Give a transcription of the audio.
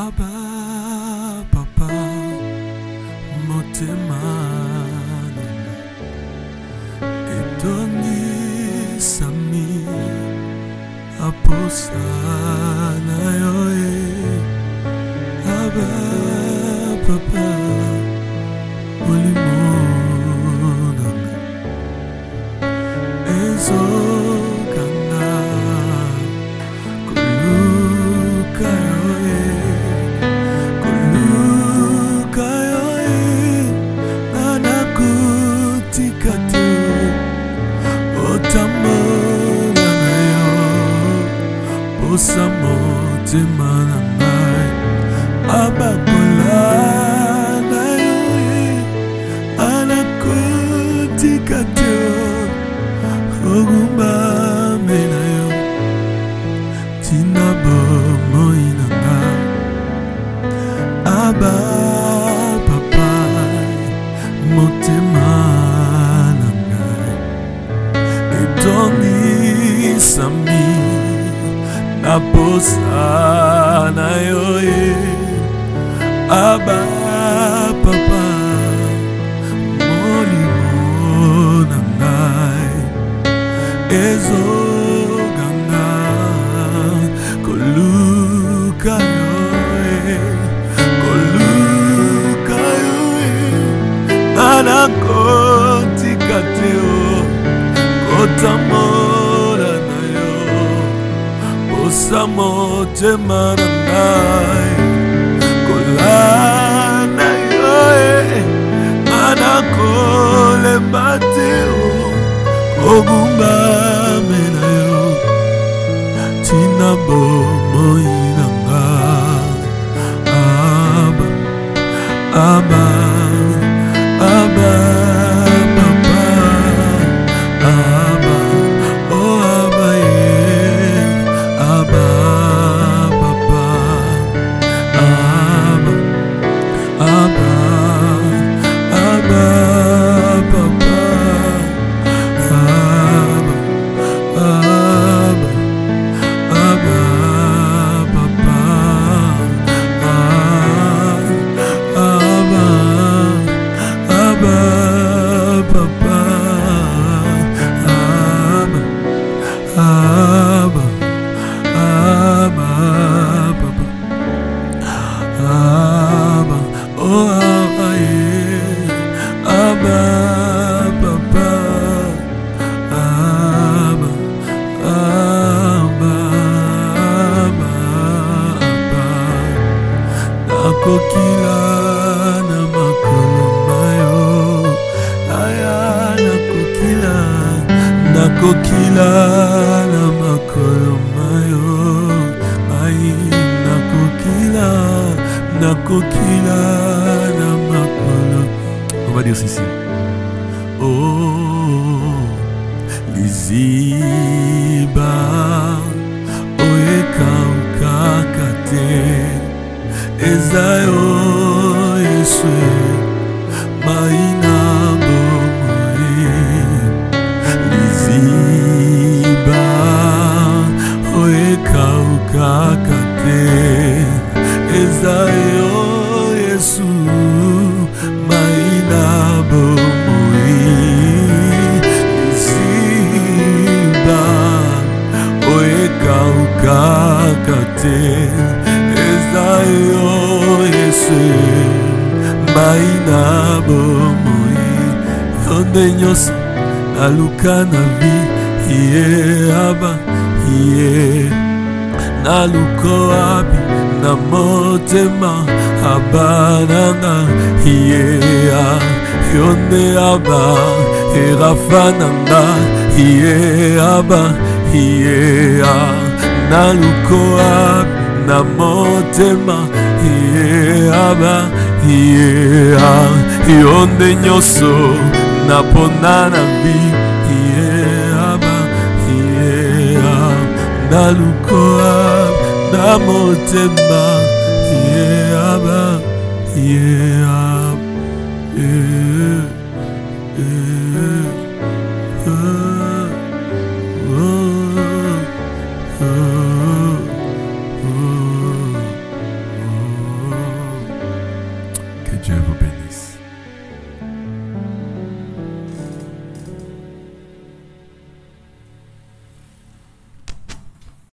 Aba papa motema etoni sami aposa na yoe. Aba papa olimona ezo kana kuluka yoe nanakutikatu otamona na yo posa motema na ngai. Abakola na yo anakutikatu ogumbame na yo tina bomoi na ngai. Aba papa motema na ngai etoni sami na posa na yo Aba papa molimo na ngai ezoganga koluka anakotika teo kotamora na yo posa motema na ngai. Kola na yo anakolemba teo ogumbame na yo tina bomoi na ngai. Aba Aba papa Aba oh Aba Aba papa Aba Aba Aba papa Aba Aba Aba papa Aba papa Aba Aba papa Aba oh Aba Aba papa Aba Aba nakokila na makolo mayo nakokila na makolo mayo ai nakokila na makolo. On va dire ceci. Oh liziba oekauka kate ezayo Yesu maina kakate ezayo Yesu maina bomoi. Ziba oekauka kakate ezayo Yesu maina bomoi. Yonde nyonso naluka na vi ye Aba ye naluko abi na motema Aba nanga ye yonde Aba erafa nanga ye Aba ye naluko abi na motema ye Aba ye yonde nyonso napona na vi ye Aba ye naluko na motema ye Aba ye